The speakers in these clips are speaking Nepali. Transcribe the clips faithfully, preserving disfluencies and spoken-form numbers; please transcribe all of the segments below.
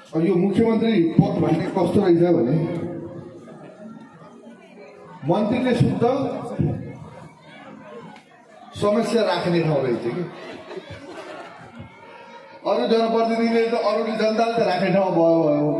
अब यो मुख्यमन्त्री पद भन्ने कस्तो रहेछ भने मन्त्रीले शुद्ध समस्या राख्ने ठाउँ रहेछ कि अरू जनप्रतिनिधिले त अरूले जनताले त राख्ने ठाउँ भयो भयो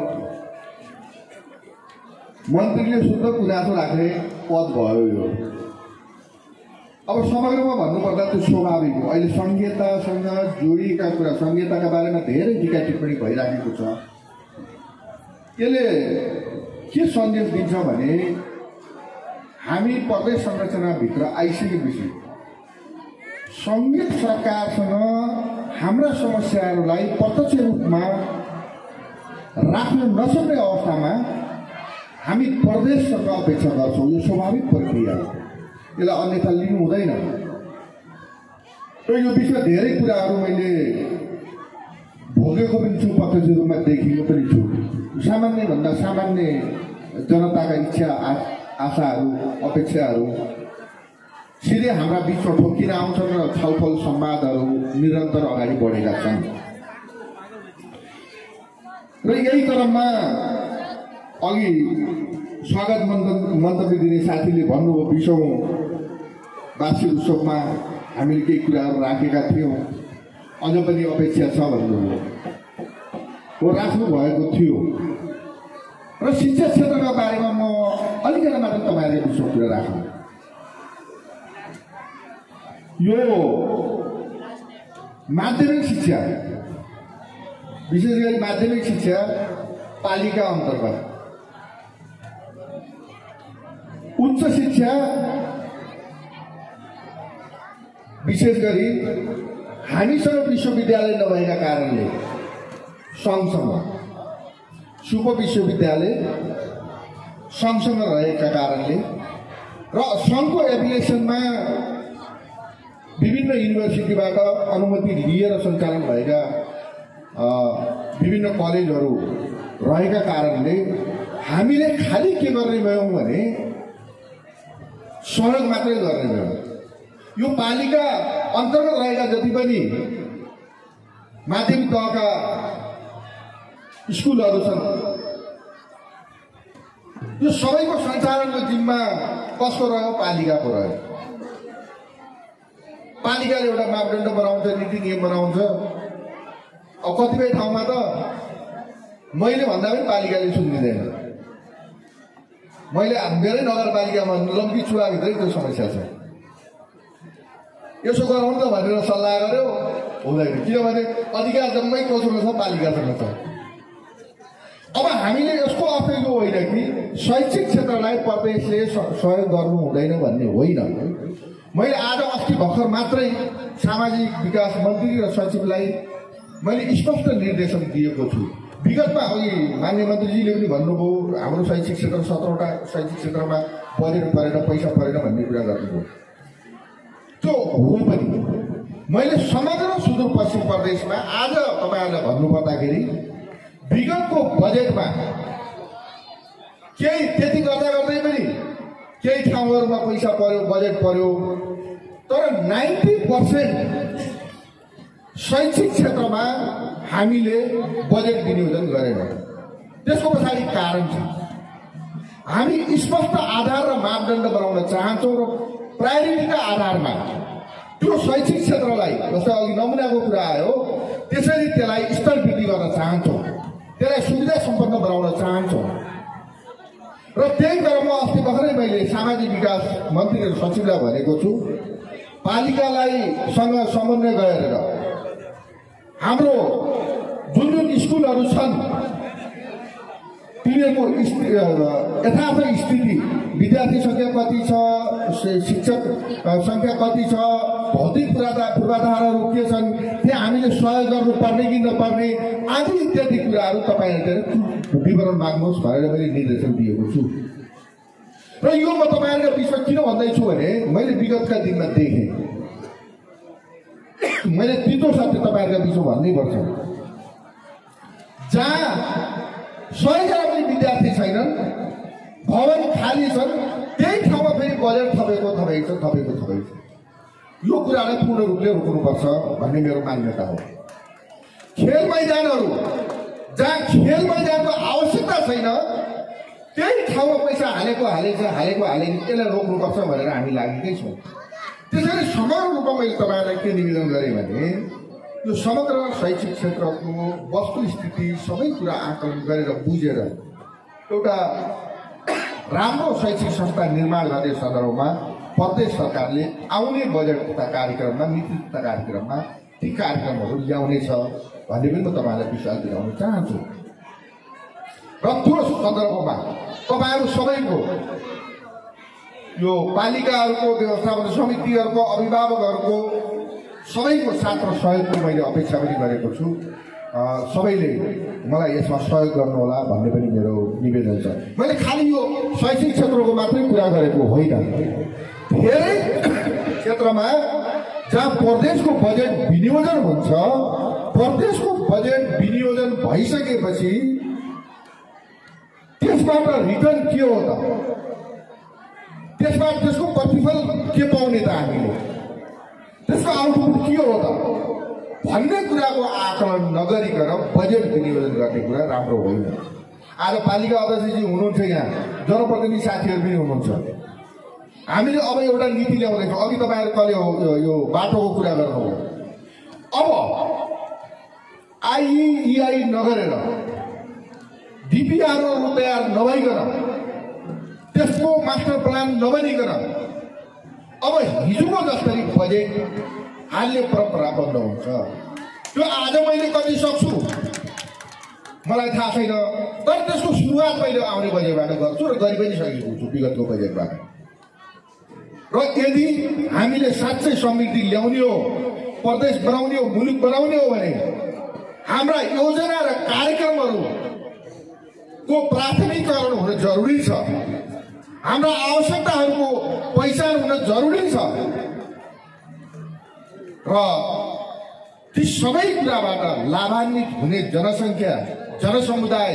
मन्त्रीले शुद्ध गुनासो राख्ने पद भयो यो। अब समग्रमा भन्नुपर्दा त्यो स्वाभाविक हो। अहिले संहितासँग जोडिएका कुरा संहिताका बारेमा धेरै टिका टिप्पणी भइराखेको छ। यसले के सन्देश दिन्छ भने हामी प्रदेश संरचनाभित्र आइसकेपछि संघीय सरकारसँग हाम्रा समस्याहरूलाई प्रत्यक्ष रूपमा राख्न नसक्ने अवस्थामा हामी प्रदेशसँग अपेक्षा गर्छौँ। यो स्वाभाविक प्रक्रिया हो, यसलाई अन्यथा लिनु हुँदैन। र यो विषयमा धेरै कुराहरू मैले भोगेको पनि छु, प्रत्यक्ष रूपमा देखेको पनि छु। सामान्य भन्दा सामान्य जनताका इच्छा आशाहरू अपेक्षाहरू सिधै हाम्रा बिचमा ठोकिन आउँछन् र छलफल संवादहरू निरन्तर अगाडि बढेका छन्। र यही क्रममा अघि स्वागत मन्तव्य दिने साथीले भन्नुभयो बिसौँ वार्षिक उत्सवमा हामीले केही कुराहरू राखेका थियौँ, अझ पनि अपेक्षा छ भन्नुभयो। हो, राख्नु भएको थियो। र शिक्षा क्षेत्रका बारेमा म अलिकति मात्र तपाईँहरूले विश्व कुरा राख्नु। यो माध्यमिक शिक्षा, विशेष गरी माध्यमिक शिक्षा पालिका अन्तर्गत, उच्च शिक्षा विशेष गरी हामीसँग विश्वविद्यालय नभएका कारणले सँगसँग शुभ विश्वविद्यालय सँगसँग रहेका कारणले र सङ्घको एफिलिएसनमा विभिन्न युनिभर्सिटीबाट अनुमति लिएर सञ्चालन भएका विभिन्न कलेजहरू रहेका कारणले हामीले खालि के गर्ने भयौँ भने सहयोग मात्रै गर्ने भयौँ। यो पालिका अन्तर्गत रहेका जति पनि माध्यमिक तहका स्कुलहरू छन् यो सबैको सञ्चालनको जिम्मा कसको रह्यो? पालिकाको रह्यो। पालिकाले एउटा मापदण्ड बनाउँछ, नीति नियम बनाउँछ। अब कतिपय ठाउँमा त मैले भन्दा पनि पालिकाले सुनिँदैन। मैले मेरै नगरपालिकामा लम्की चुडाभित्रै त्यो समस्या छ। यसो गरौँ त भनेर सल्लाह गर्यो, हुँदैन। किनभने अधिकार जम्मै कोसँग छ? पालिकासँग छ। अब हामीले यसको अर्थ यो होइन कि शैक्षिक क्षेत्रलाई प्रदेशले सहयोग गर्नु हुँदैन भन्ने होइन। मैले आज अस्ति भर्खर मात्रै सामाजिक विकास मन्त्री र सचिवलाई मैले स्पष्ट निर्देशन दिएको छु। विगतमा अघि मान्य मन्त्रीजीले पनि भन्नुभयो हाम्रो शैक्षिक क्षेत्र सत्रवटा शैक्षिक क्षेत्रमा बजेट परेन, पैसा परेन भन्ने कुरा गर्नुभयो। त्यो हो पनि। मैले समग्र सुदूरपश्चिम प्रदेशमा आज तपाईँहरूलाई भन्नुपर्दाखेरि विगतको बजेटमा केही त्यति गर्दा गर्दै पनि केही ठाउँहरूमा पैसा पर्यो, बजेट पर्यो, तर नाइन्टी पर्सेन्ट शैक्षिक क्षेत्रमा हामीले बजेट विनियोजन गरेनौँ। त्यसको पछाडि कारण छ। हामी स्पष्ट आधार र मापदण्ड बनाउन चाहन्छौँ र प्रायोरिटीका आधारमा त्यो शैक्षिक क्षेत्रलाई, जस्तै अघि नमुनाको कुरा आयो, त्यसरी त्यसलाई स्तर वृद्धि गर्न चाहन्छौँ, त्यसलाई सुविधा सम्पन्न बनाउन चाहन्छौँ। र त्यही क्रममा अस्ति भर्खरै मैले सामाजिक विकास मन्त्री र सचिवलाई भनेको छु, पालिकालाई सँग समन्वय गरेर हाम्रो जुन जुन स्कुलहरू छन् तिनीहरूको यथार्थ स्थिति, विद्यार्थी सङ्ख्या कति छ, शिक्षक सङ्ख्या कति छ, भौतिक पूर्वाधारहरू के छन्, त्यहाँ हामीले सहयोग गर्नुपर्ने कि नपर्ने आदि इत्यादि कुराहरू तपाईँहरूले विवरण माग्नुहोस् भनेर मैले निर्देशन दिएको छु। र यो म तपाईँहरूको बिचमा किन भन्दैछु भने मैले विगतका दिनमा देखेँ, मैले तितो सत्य तपाईँहरूका बिचमा भन्नै पर्छ। जहाँ सयजना पनि विद्यार्थी छैनन्, भवन खाली छन्, त्यही ठाउँमा फेरि बजेट थपेको थपेको छ थपेको थपेको छ। यो कुरालाई पूर्ण रूपले रोक्नुपर्छ भन्ने मेरो मान्यता हो। खेल मैदानहरू जहाँ खेल मैदानको आवश्यकता छैन त्यही ठाउँमा पैसा हालेको हालेछ हालेको हालेको यसलाई रोक्नुपर्छ भनेर हामी लागेकै छौँ। त्यसैले समग्र रूपमा मैले तपाईँहरूलाई के निवेदन गरेँ भने यो समग्र शैक्षिक क्षेत्रको वस्तुस्थिति सबै कुरा आकलन गरेर बुझेर एउटा राम्रो शैक्षिक संस्था निर्माण गर्ने सन्दर्भमा प्रदेश सरकारले आउने बजेट तथा कार्यक्रममा नीति तथा कार्यक्रममा ती कार्यक्रमहरू ल्याउनेछ भन्ने पनि म तपाईँहरूलाई विश्वास दिलाउन चाहन्छु। र त्यो सन्दर्भमा तपाईँहरू सबैको यो पालिकाहरूको व्यवस्थापन समितिहरूको अभिभावकहरूको सबैको साथ र सहयोगको मैले अपेक्षा पनि गरेको छु। सबैले मलाई यसमा सहयोग गर्नुहोला भन्ने पनि मेरो निवेदन छ। मैले खालि यो शैक्षिक क्षेत्रको मात्रै कुरा गरेको होइन, धेरै क्षेत्रमा जहाँ प्रदेशको बजेट विनियोजन हुन्छ, प्रदेशको बजेट विनियोजन भइसकेपछि त्यसबाट रिटर्न के हो त, त्यसबाट त्यसको प्रतिफल के पाउने त, हामीले त्यसको आउटपुट के हो त भन्ने कुराको आकलन नगरिकन बजेट विनियोजन गर्ने कुरा राम्रो होइन। आज पालिका अध्यक्षजी हुनुहुन्छ, यहाँ जनप्रतिनिधि साथीहरू पनि हुनुहुन्छ। हामीले अब एउटा नीति ल्याउँदैछौँ। अघि तपाईँहरू कहिले यो बाटोको कुरा गर्नुभयो। अब आइइआई नगरेर डिपिआरओ तयार नभइकन त्यसको मास्टर प्लान नबनिकन अब हिजोको जसरी बजेट हाल्ने परम्परा बन्द हुन्छ। त्यो आज मैले कति सक्छु मलाई थाहा छैन, तर त्यसको सुरुवात मैले आउने बजेटबाट गर्छु र गरि पनि सकेको छु विगतको बजेटबाट। र यदि हामीले साँच्चै समृद्धि ल्याउने हो, प्रदेश बनाउने हो, मुलुक बनाउने हो भने हाम्रा योजना र कार्यक्रमहरूको प्राथमिकरण हुन जरुरी छ। हाम्रा आवश्यकताहरूको पहिचान हुन जरुरी छ र ती सबै कुराबाट लाभान्वित हुने जनसङ्ख्या, जनसमुदाय,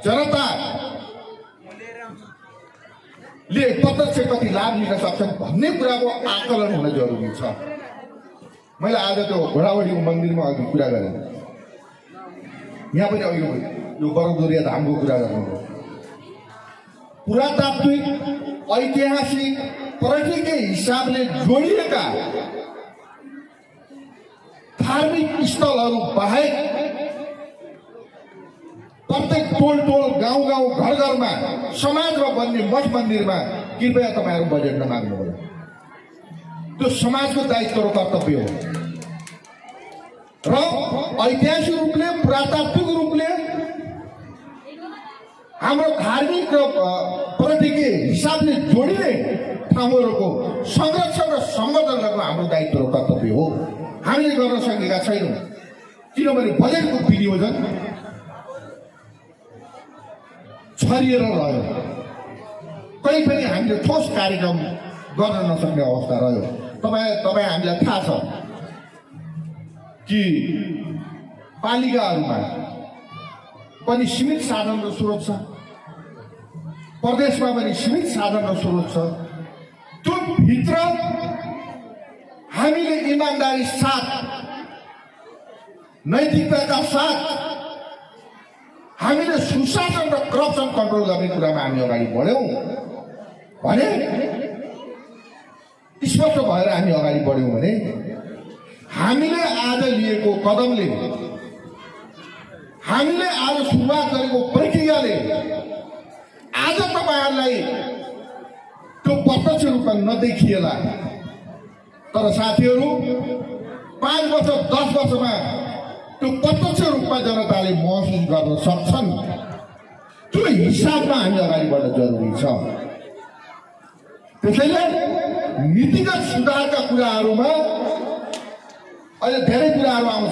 जनताले प्रत्यक्ष कति लाभ लिन सक्छन् भन्ने कुराको आकलन हुन जरुरी छ। मैले आज त्यो घोडावडीको मन्दिरमा अघि कुरा गरेँ, यहाँ पनि अघि यो बरौदुरिया धामको कुरा गर्नुभयो। पुरातात्विक, ऐतिहासिक, पर्यटकीय हिसाबले जोडिएका धार्मिक स्थलहरू बाहेक प्रत्येक टोल टोल, गाउँ गाउँ, घर घरमा, समाजमा बन्ने मठ मन्दिरमा कृपया तपाईँहरू बजेट नमाग्नु होला। त्यो समाजको दायित्व र कर्तव्य हो। र ऐतिहासिक रूपले, पुरातात्विक रूपले हाम्रो धार्मिक र पर्यटकीय हिसाबले जोडिने ठाउँहरूको संरक्षण र सम्वर्धन गर्न हाम्रो दायित्व र कर्तव्य हो। हामीले गर्न सकेका छैनौँ किनभने बजेटको विनियोजन छरिएर रह्यो। कहीँ पनि हामीले ठोस कार्यक्रम गर्न नसक्ने अवस्था रह्यो। तपाईँ तपाईँ हामीलाई थाहा छ कि पालिकाहरूमा पनि सीमित साधन र स्रोत छ, प्रदेशमा पनि सीमित साधन र स्रोत छ। त्यो भित्र हामीले इमान्दारी साथ, नैतिकताका साथ हामीले सुशासन र करप्सन कन्ट्रोल गर्ने कुरामा हामी अगाडि बढ्यौँ भने, स्पष्ट भएर हामी अगाडि बढ्यौँ भने हामीले आज लिएको कदमले, हामीले आज सुरुवात गरेको प्रक्रियाले आज तपाईँहरूलाई त्यो प्रत्यक्ष रूपमा नदेखिएला, तर साथीहरू पाँच वर्ष दस वर्षमा त्यो प्रत्यक्ष रूपमा जनताले महसुस गर्न सक्छन्। त्यो हिसाबमा हामी अगाडि बढ्न जरुरी छ। त्यसैले नीतिगत सुधारका कुराहरूमा अहिले धेरै कुराहरू आउँछ।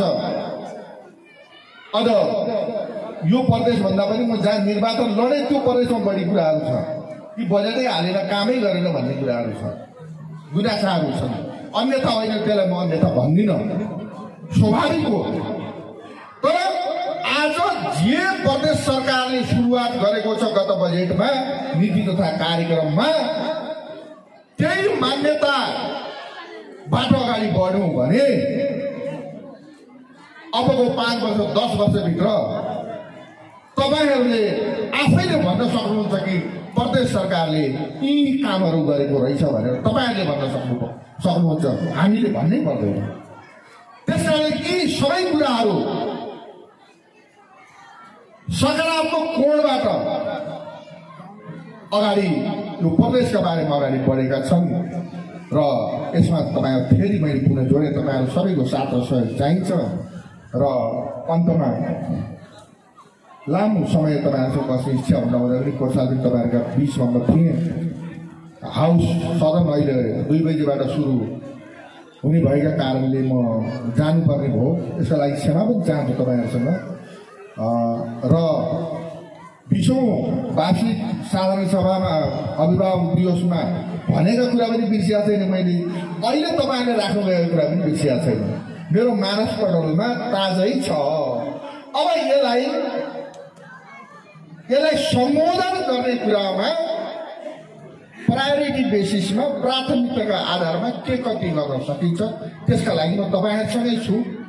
अझ यो प्रदेशभन्दा पनि म जहाँ निर्वाचन लडे त्यो प्रदेशमा बढी कुराहरू छ कि बजेटै हालेर कामै गरेन भन्ने कुराहरू छ, गुनासाहरू छन्। अन्यथा होइन, त्यसलाई म अन्यथा भन्दिनँ, स्वाभाविक हो। तर आज जे प्रदेश सरकारले सुरुवात गरेको छ गत बजेटमा, नीति तथा कार्यक्रममा, त्यही मान्यताबाट अगाडि बढ्यौँ भने अबको पाँच वर्ष दस वर्षभित्र तपाईहरूले आफैले भन्न सक्नुहुन्छ कि प्रदेश सरकारले यी कामहरू गरेको रहेछ भनेर तपाईँहरूले भन्न सक्नु सक्नुहुन्छ, हामीले भन्नै पर्दैन। त्यसकारण यी सबै कुराहरू सकारात्मक कोणबाट अगाडि यो प्रदेशका बारेमा अगाडि बढेका छन् र यसमा तपाईँहरू फेरि मैले पुनः जोडेँ, तपाईँहरू सबैको साथ र सहयोग चाहिन्छ। र अन्तमा लामो समय तपाईँहरूसँग बस्ने इच्छा हुँदा हुँदा पनि कोर्साल पनि तपाईँहरूका बिचमा म थिएँ। हाउस सदन अहिले दुई बजीबाट सुरु हुने भएका कारणले म जानुपर्ने भयो, यसका लागि क्षमा पनि चाहन्छु तपाईँहरूसँग। र बिसौँ वार्षिक साधारण सभामा अभिभावक दिवसमा भनेका कुरा पनि बिर्सिया छैन मैले, अहिले तपाईँहरूले राख्नु गएको कुरा पनि बिर्सिया छैन। मेरो मानस पटलमा ताजै छ। अब यसलाई यसलाई सम्बोधन गर्ने कुरामा प्रायोरिटी बेसिसमा प्राथमिकताका आधारमा के कति गर्न सकिन्छ त्यसका लागि म तपाईँहरूसँगै छु।